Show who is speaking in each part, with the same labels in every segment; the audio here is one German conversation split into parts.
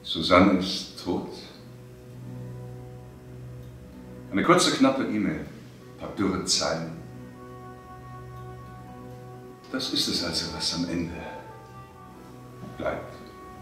Speaker 1: Susanne ist tot. Eine kurze, knappe E-Mail, ein paar dürre Zeilen. Das ist es also, was am Ende bleibt.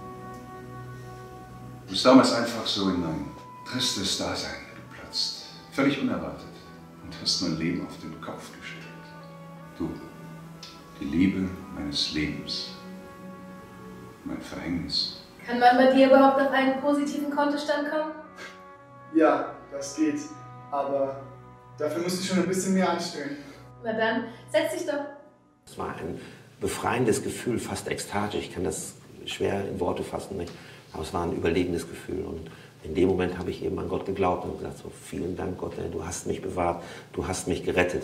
Speaker 1: Du bist damals einfach so in ein tristes Dasein geplatzt, völlig unerwartet, und hast mein Leben auf den Kopf gestellt. Du, die Liebe meines Lebens, mein Verhängnis.
Speaker 2: Kann man bei dir überhaupt auf einen positiven Kontostand kommen?
Speaker 3: Ja, das geht. Aber dafür musst du schon ein bisschen mehr anstellen.
Speaker 2: Na dann, setz dich doch.
Speaker 4: Es war ein befreiendes Gefühl, fast ekstatisch. Ich kann das schwer in Worte fassen, nicht? Aber es war ein überlegenes Gefühl. Und in dem Moment habe ich eben an Gott geglaubt und gesagt, so, vielen Dank Gott, du hast mich bewahrt, du hast mich gerettet.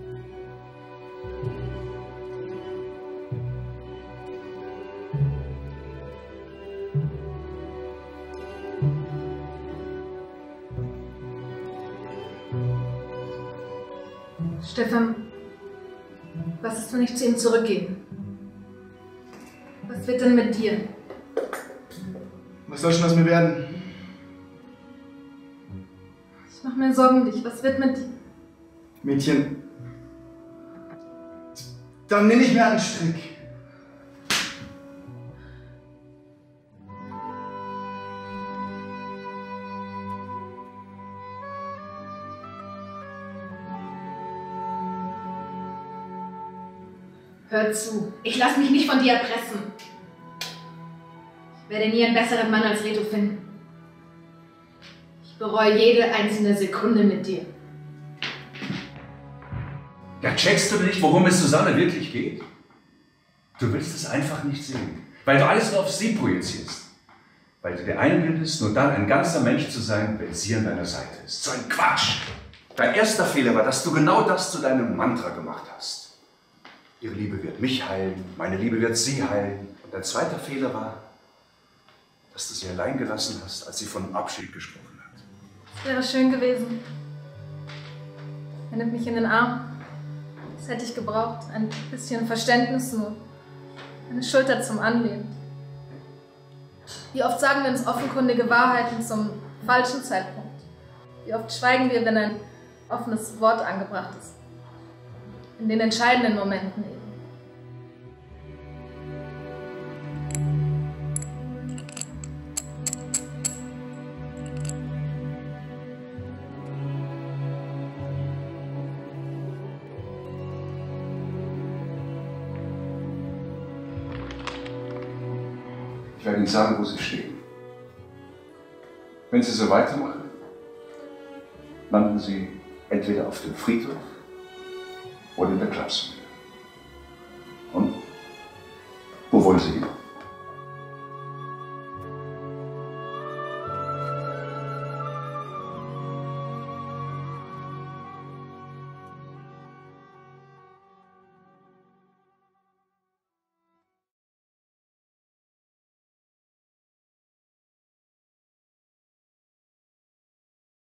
Speaker 2: Stefan, was ist, wenn ich zu ihm zurückgehe? Was wird denn mit dir?
Speaker 3: Was soll schon aus mir werden?
Speaker 2: Ich mache mir Sorgen um dich. Was wird mit dir?
Speaker 3: Mädchen, dann nimm ich mir einen Strick.
Speaker 2: Hör zu, ich lasse mich nicht von dir erpressen. Ich werde nie einen besseren Mann als Reto finden. Ich bereue jede einzelne Sekunde mit dir.
Speaker 1: Ja, checkst du nicht, worum es Susanne wirklich geht? Du willst es einfach nicht sehen, weil du alles nur auf sie projizierst. Weil du dir einbildest, nur dann ein ganzer Mensch zu sein, wenn sie an deiner Seite ist. So ein Quatsch! Dein erster Fehler war, dass du genau das zu deinem Mantra gemacht hast. Ihre Liebe wird mich heilen, meine Liebe wird sie heilen. Und dein zweiter Fehler war, dass du sie allein gelassen hast, als sie von Abschied gesprochen hat.
Speaker 2: Es wäre schön gewesen. Er nimmt mich in den Arm. Das hätte ich gebraucht. Ein bisschen Verständnis nur. Eine Schulter zum Anlehnen. Wie oft sagen wir uns offenkundige Wahrheiten zum falschen Zeitpunkt? Wie oft schweigen wir, wenn ein offenes Wort angebracht ist? In den entscheidenden Momenten eben.
Speaker 1: Ich werde Ihnen sagen, wo Sie stehen. Wenn Sie so weitermachen, landen Sie entweder auf dem Friedhof oder in der Klapsmühle. Und wo wollen Sie hin?